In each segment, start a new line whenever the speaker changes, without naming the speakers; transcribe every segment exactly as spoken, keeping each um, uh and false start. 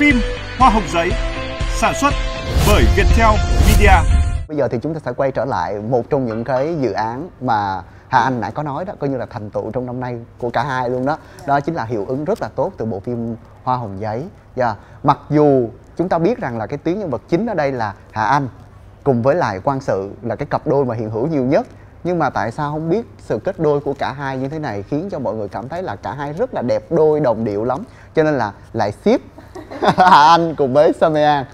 Phim Hoa hồng giấy, sản xuất bởi Viettel Media.
Bây giờ thì chúng ta sẽ quay trở lại một trong những cái dự án mà Hà Anh nãy có nói đó, coi như là thành tựu trong năm nay của cả hai luôn đó. Đó chính là hiệu ứng rất là tốt từ bộ phim Hoa hồng giấy. Yeah. Mặc dù chúng ta biết rằng là cái tuyến nhân vật chính ở đây là Hà Anh cùng với lại Quang Sự là cái cặp đôi mà hiện hữu nhiều nhất, nhưng mà tại sao không biết sự kết đôi của cả hai như thế này khiến cho mọi người cảm thấy là cả hai rất là đẹp đôi, đồng điệu lắm, cho nên là lại ship Hà Anh cùng với Samean.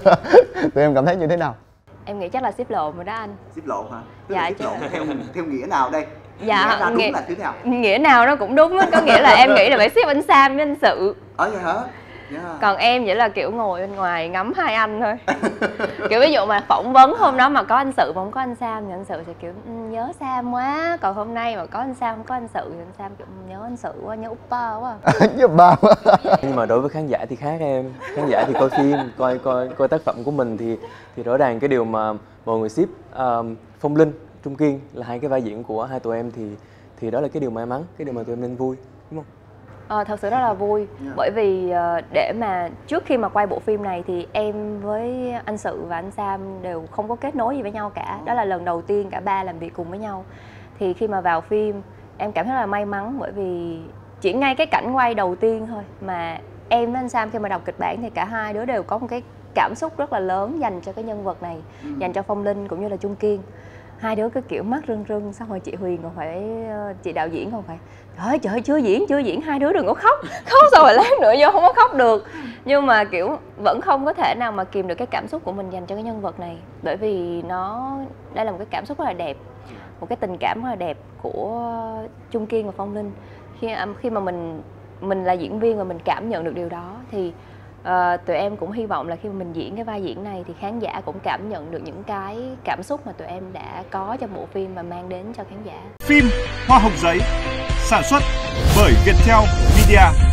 Tụi em cảm thấy như thế nào?
Em nghĩ chắc là ship lộn rồi đó anh.
Ship lộn hả? Tức
Dạ,
là ship lộn theo theo nghĩa nào đây?
Dạ,
nghĩa ra đúng
nghĩa,
là thế nào?
Nghĩa nào nó cũng đúng á, có nghĩa là em nghĩ là phải ship anh Sam với anh Sự.
Ở vậy hả? Yeah.
Còn em chỉ là kiểu ngồi bên ngoài ngắm hai anh thôi. Kiểu ví dụ mà phỏng vấn hôm đó mà có anh Sự mà không có anh Sam thì anh Sự sẽ kiểu nhớ Sam quá. Còn hôm nay mà có anh Sam không có anh Sự thì anh Sam kiểu nhớ anh Sự quá, nhớ Uppa quá.
Nhớ ba quá.
Nhưng mà đối với khán giả thì khác em. Khán giả thì coi phim, coi coi coi tác phẩm của mình thì thì rõ ràng cái điều mà mọi người ship um, Phong Linh, Trung Kiên là hai cái vai diễn của hai tụi em thì thì đó là cái điều may mắn, cái điều mà tụi em nên vui, đúng không?
Ờ, thật sự rất là vui. Yeah. Bởi vì uh, để mà trước khi mà quay bộ phim này thì em với anh Sự và anh Sam đều không có kết nối gì với nhau cả. Đó là lần đầu tiên cả ba làm việc cùng với nhau. Thì khi mà vào phim em cảm thấy là may mắn, bởi vì chỉ ngay cái cảnh quay đầu tiên thôi mà em với anh Sam khi mà đọc kịch bản thì cả hai đứa đều có một cái cảm xúc rất là lớn dành cho cái nhân vật này, ừ. dành cho Phong Linh cũng như là Trung Kiên. Hai đứa cứ kiểu mắt rưng rưng, xong rồi chị Huyền còn phải, chị đạo diễn còn phải trời ơi, trời ơi, chưa diễn, chưa diễn, hai đứa đừng có khóc. Khóc sao mà lát nữa vô không có khóc được. Nhưng mà kiểu vẫn không có thể nào mà kìm được cái cảm xúc của mình dành cho cái nhân vật này. Bởi vì nó, đây là một cái cảm xúc rất là đẹp, một cái tình cảm rất là đẹp của Trung Kiên và Phong Linh. Khi, khi mà mình mình là diễn viên và mình cảm nhận được điều đó thì Uh, tụi em cũng hy vọng là khi mà mình diễn cái vai diễn này thì khán giả cũng cảm nhận được những cái cảm xúc mà tụi em đã có trong bộ phim và mang đến cho khán giả.
Phim Hoa hồng giấy, sản xuất bởi Viettel Media.